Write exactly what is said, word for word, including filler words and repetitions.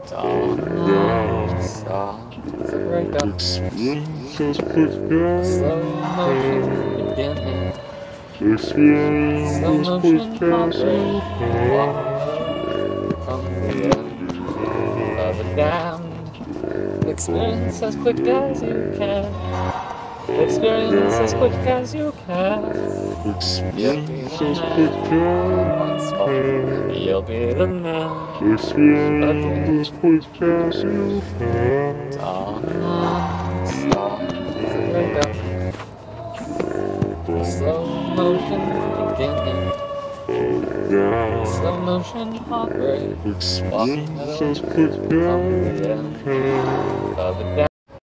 Dawn, stop, break up. Experience as quick as Slow motion beginning. Experience Slow as motion quick as you walk can. from the end of a dam. Experience as quick as you can. Experience as quick as you can. Experience as quick as you can. You'll be the man. Experience as quick as you can. Dawn, stop, break up. Slow motion beginning. Slow motion heartbreak. Walking Experience as quick from the as you end can. of a dam.